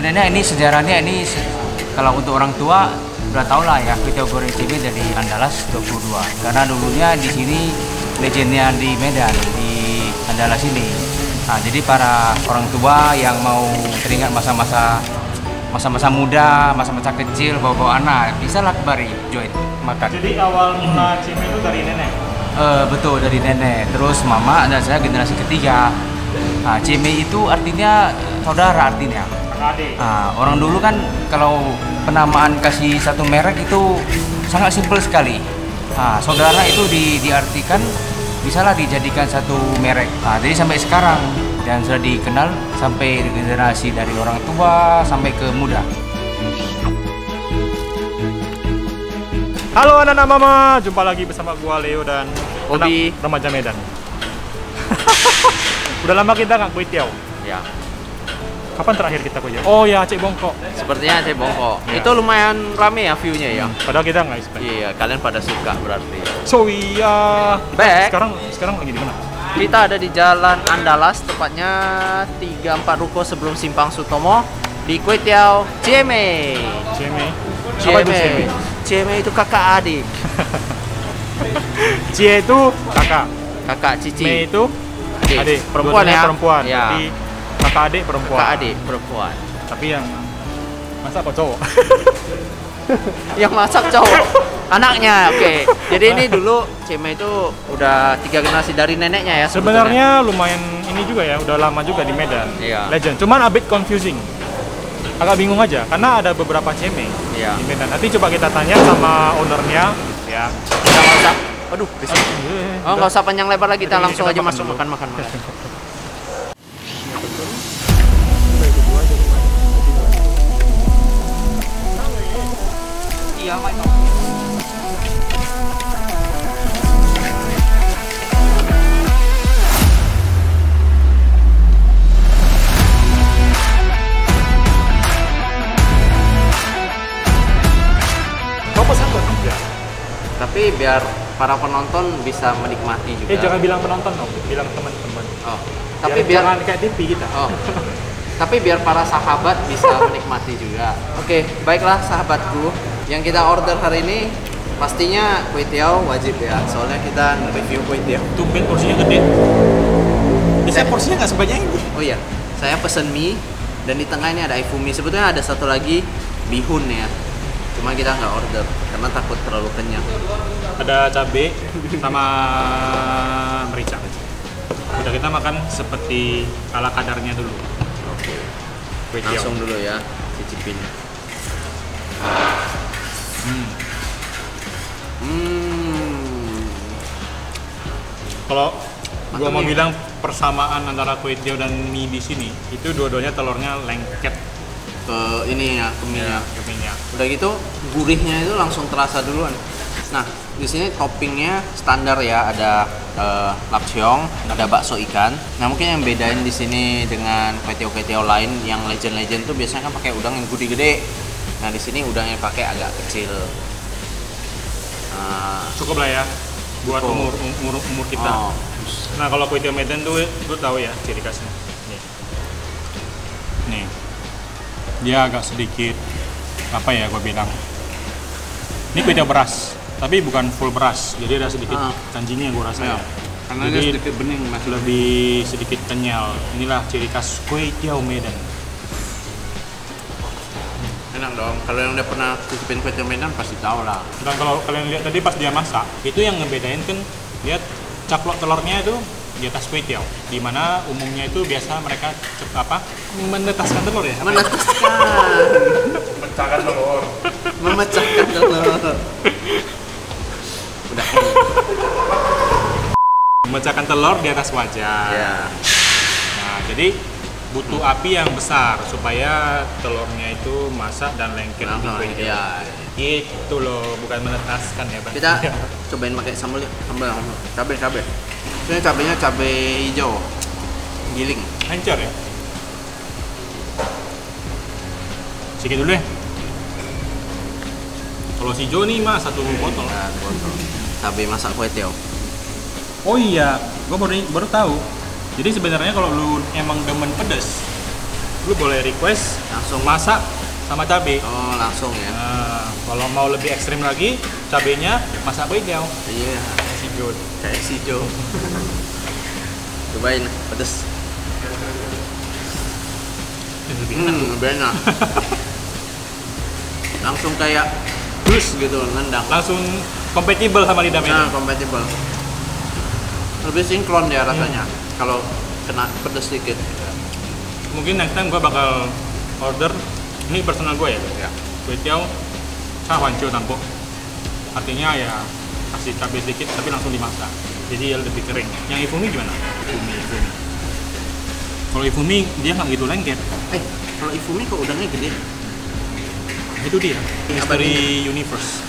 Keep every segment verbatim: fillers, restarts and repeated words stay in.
sebenarnya ini sejarahnya ini kalau untuk orang tua udah tau lah ya, kue tiaw goreng Cime dari Andalas dua puluh dua. Karena dulunya di sini legendnya di Medan, di Andalas ini. Nah, jadi para orang tua yang mau teringat masa-masa masa-masa muda, masa-masa kecil, bawa-bawa anak, bisa lah kembali join makan. Jadi awal mula Cime itu dari nenek? Uh, betul, dari nenek. Terus mama dan saya generasi ketiga. Nah, Cime itu artinya saudara artinya. Nah, orang dulu kan kalau penamaan kasih satu merek itu sangat simpel sekali. Nah, saudara itu di, diartikan bisalah dijadikan satu merek. Nah, jadi sampai sekarang dan sudah dikenal sampai generasi dari orang tua sampai ke muda. Halo anak-anak mama, jumpa lagi bersama gua Leo dan Obi remaja Medan. Udah lama kita nggak kue tiaw. Ya. Kapan terakhir kita kue tiaw? Oh ya, Aceh Bongkok. Sepertinya Aceh Bongkok. Ya. Itu lumayan rame ya view-nya ya. Padahal kita nggak expect. Iya, kalian pada suka berarti. So iya. Back. Sekarang sekarang lagi di mana? Kita ada di Jalan Andalas, tepatnya tiga empat ruko sebelum Simpang Sutomo di Kue Tiaw Cime. Cime. Apa itu Cime? Cime itu kakak adik. Cie itu kakak. Kakak cici. Me itu adik. adik. Perempuan ya. Perempuan. Ya. Jadi kakak adik perempuan. Kakak adik perempuan. Tapi yang masa kok cowok? Yang masak cowok. Anaknya, oke. Okay. Jadi ini dulu Cime itu udah tiga generasi dari neneknya ya. Sebenarnya lumayan ini juga ya, udah lama juga di Medan. Iya. Legend. Cuman a bit confusing. Agak bingung aja, karena ada beberapa Cime iya. di Medan. Nanti coba kita tanya sama ownernya. Ya. Kita nggak usah. Aduh, berisik. Oh, nggak usah panjang lebar lagi. Kita Jadi langsung kita aja makan masuk dulu. makan makan makan. Iya, Tapi biar para penonton bisa menikmati juga. Eh jangan bilang penonton dong, bilang teman-teman. Oh. Tapi biar, jangan kayak T V kita. Oh. Tapi biar para sahabat bisa menikmati juga. Oke, baiklah sahabatku. Yang kita order hari ini pastinya kue tiaw wajib ya. Soalnya kita nge-review kue tiaw. Tumben porsinya gede. Biasanya porsinya nggak sebanyak ini. Oh iya, saya pesen mie dan di tengah ini ada ifumi. Sebetulnya ada satu lagi bihun ya. Cuma kita nggak order karena takut terlalu kenyang. Ada cabai sama merica. Udah kita makan seperti ala kadarnya dulu. Oke. Kue tiaw. Langsung dulu ya, cicipin. Hmm. Hmm. Kalau gua mau nih. bilang persamaan antara kue tiaw dan mie di sini, itu dua-duanya telurnya lengket Ke ini ya, ke mie ya, ya. ke mie-nya. Udah gitu gurihnya itu langsung terasa duluan. Nah, di sini toppingnya standar ya, ada uh, lapcheong, ada bakso ikan. Nah, mungkin yang bedain di sini dengan kue tiaw-kue tiaw lain yang legend-legend tuh biasanya kan pakai udang yang gede-gede. Nah, di sini udangnya pakai agak kecil. Nah, Cukup lah ya buat Cukup. umur umur umur kita. oh, Nah, kalau kue tiaw Medan tuh lu tahu ya ciri khasnya. Nih. Nih. Dia agak sedikit apa ya gua bilang. Ini kue tiaw beras, tapi bukan full beras. Jadi ada sedikit Ah. tanjinya gua rasa Iya. ya. karena Jadi, dia sedikit bening mas. Lebih sedikit kenyal. Inilah ciri khas kue tiaw Medan. Enak dong. Kalau yang udah pernah cicipin kue tiaw Medan pasti tahu lah. Dan kalau kalian lihat tadi pas dia masak, itu yang ngebedain kan lihat caplok telurnya itu di atas kue tiaw. Dimana umumnya itu biasa mereka cep, apa menetaskan telur ya? Menetaskan, Memecahkan telur. memecahkan telur. Udah. Memecahkan telur di atas wajan. Ya. Nah, jadi butuh api yang besar supaya telurnya itu masak dan lengket di Langsung, kue tiaw. ya. Itu loh, bukan menetaskan ya, Bang. Kita cobain pakai sambal ya, sambal, cabai, cabai. Ini cabainya cabai hijau, giling. Hancur ya. Sedikit dulu deh. Kalau si Jo nih mas satu botol. Nah, botol. Cabai masak kue tiaw. Oh iya, gue baru baru tahu. Jadi sebenarnya kalau lu emang demen pedas, lu lu boleh request Langsung masak sama cabai. Oh, langsung ya. Nah, kalau mau lebih ekstrim lagi, cabenya masak bejau. Iya, Si good. kayak si Jo. Cobain, pedes. Lebih enak. Hmm, lebih enak. Langsung kayak bus gitu, nendang. Langsung kompatibel sama lidah Nah, Medan. compatible. Lebih sinkron dia rasanya. Kalau kena pedes sedikit. Mungkin next time gua bakal order, ini personal gue ya, Ya. kue tiaw cha huanqiu nampo. Artinya ya kasih cabai sedikit tapi langsung dimasak. Jadi ya lebih kering. Yang ifumi gimana? Ifumi, ifumi. Kalau ifumi dia nggak gitu lengket. Eh, kalau Ifumi kok udangnya gede? Itu dia. Apa Mystery Universe.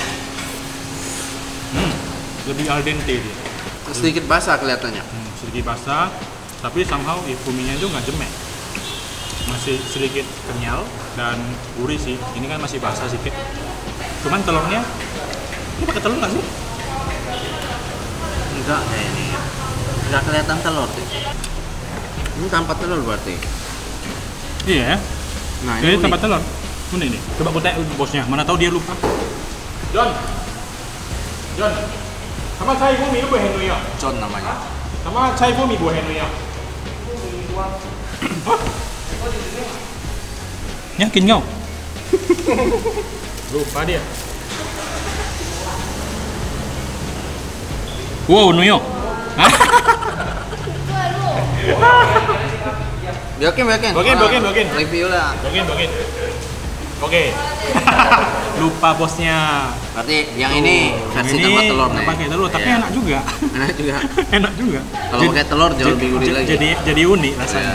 Hmm, lebih al dente dia. Sedikit basah kelihatannya. Hmm, sedikit basah, tapi somehow ifuminya itu nggak jemek. Masih sedikit kenyal dan gurih sih. Ini kan masih basah sedikit. Cuman telurnya, ini pakai telur nggak sih? Enggak kayak ini. Enggak kelihatan telur sih. Ini tanpa telur berarti. Iya ya. Nah, Ini unik. tempat telur. Ini nih. Coba aku tanya bosnya. Mana tahu dia lupa. John. John. Sama saya ifumi lu buah henui ya. John namanya. Sama saya ifumi buah henui ya. Hah? Yakin kau? Lupa dia. Wow, Nuyo. Hah? Biakin, biakin. Biakin, Orang biakin, biakin. Review lah. Bagian, bagian. Oke. Lupa bosnya. Berarti yang ini versi Ini tanpa telur nih. pakai telur, tapi Iya. enak juga. Enak juga. Enak juga. Kalau Jadi- pakai telur jauh lebih gurih jadi- lagi. Jadi jadi unik rasanya. Iya.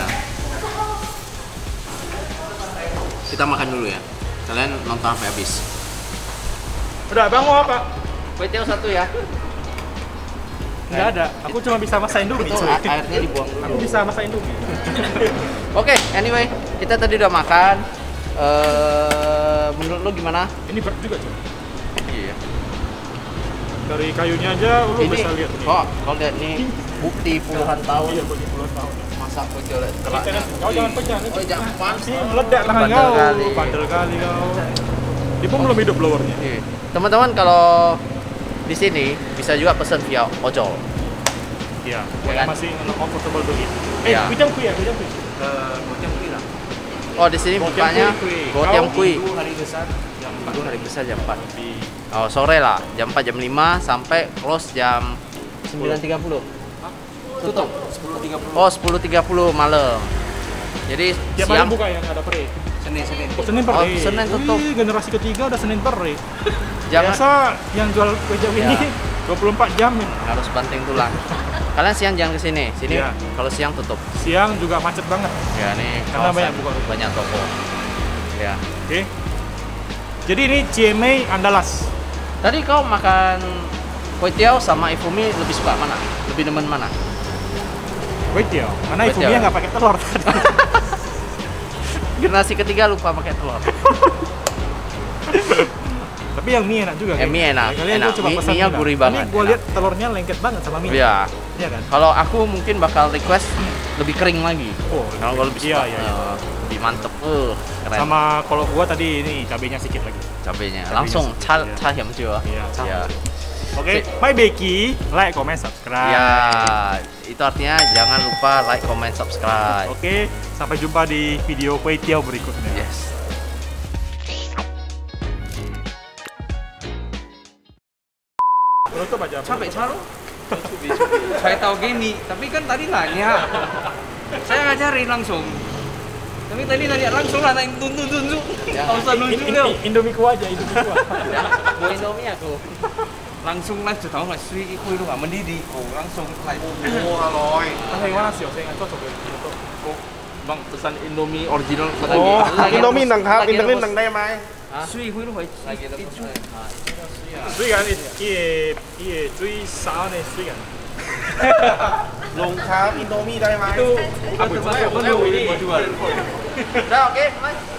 Kita makan dulu ya. Kalian nonton sampai habis. Udah, Bang mau apa? Kue tiaw satu ya. Enggak ada. Aku cuma bisa masak Indomie. Itu cuy. a- airnya dibuang dulu. Aku bisa masak Indomie. Oke, anyway, kita tadi udah makan. Eh, menurut lu gimana? Ini berat juga, cuy. Iya. Dari kayunya aja lu Ini, bisa lihat nih. kok kau lihat nih bukti puluhan tahun Iya, bagi puluhan tahun. masak kue tiaw telaknya. Kau jangan pecah nih. Oh, jangan panas. Ini meledak tangan Bandel kau. kali. Bandel kali kau. Dia pun belum hidup blowernya. Iya. Teman-teman kalau di sini bisa juga pesan via ojol. Iya. Ya kan? Masih comfortable tuh gitu. Eh, Iya. kujang kui ya, kujang kui. Oh, di sini bukanya Gotiam Kui. Minggu hari besar jam empat. Minggu hari besar jam empat. Di Oh, sore lah, jam empat jam lima sampai close jam sembilan tiga puluh. Tutup sepuluh tiga puluh. Oh, sepuluh tiga puluh malam. Jadi tiap hari siang buka yang ada peri. Senin Senin. Oh, Senin per Oh, day. Senin tutup. Wih, generasi ketiga udah Senin per day. jangan Biasa yang jual kue jam Ya. ini dua puluh empat jam nih. harus banting tulang. Kalian siang jangan ke sini. Sini Iya. kalau siang tutup. Siang juga macet banget. Ya, nih Karena kawasan banyak buka. banyak toko. Ya. Oke. Jadi ini Ciemei Andalas. Tadi kau makan kue tiaw sama ifumi lebih suka mana? Lebih demen mana? Kue tiaw. Karena Kue Ifumi tiaw. nggak pakai telur tadi. Generasi ketiga lupa pakai telur. Tapi yang mie enak juga. Eh, Ki. mie enak, Kalian enak. tuh coba Mie- pesan mie-nya juga. gurih banget, Ini gua enak. lihat telurnya lengket banget sama mie. Iya. Iya kan? Kalau aku mungkin bakal request lebih kering lagi. Oh, Kalau gua lebih iya, suka, iya, iya. eh, lebih mantep. Uh, keren. Sama kalau gua tadi ini cabenya sedikit lagi. cabenya. cabenya Langsung sedikit, ca iya. ca hiam juga. Iya, ca. Ya. Oke, Sip. my Becky, like, comment, subscribe. Ya, itu artinya jangan lupa like, comment, subscribe. Oke, sampai jumpa di video kue tiaw berikutnya. Yes. Tutup aja. Capek caro. Saya tahu gini, tapi kan tadi nanya. Saya ngajarin langsung. Tapi tadi nanya langsung lah, nanya tuntun tunjuk. Ya. Nggak usah In- nunjuk in- deh. in- Indomie ku aja, Indomie ku. Ya, mau Indomie aku. Langsung live tuh tahu nggak sih? Ikut itu nggak mendidih. Oh, langsung live. Oh, aloy. Ah, yang mana sih? Saya nggak cocok ya. Bang, pesan Indomie original pada Oh, lagi. Indomie nang hap, lagi Indomie rebus. nang dai mai. Sui hui lu hui. Lagi rebus. Ah, 虽然伊伊最少呢，虽然ลงครับอินโดมีได้ไหม itu aku juga perlu ini jual. Udah, oke, mulai.